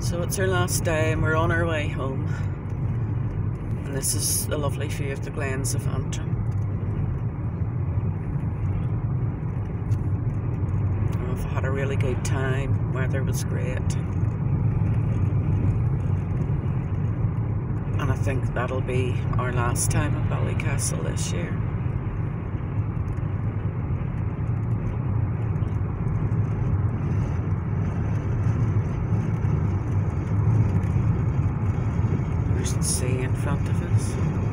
So it's our last day and we're on our way home. And this is a lovely view of the Glens of Antrim. We've had a really good time, weather was great. And I think that'll be our last time at Ballycastle this year. There's the sea in front of us.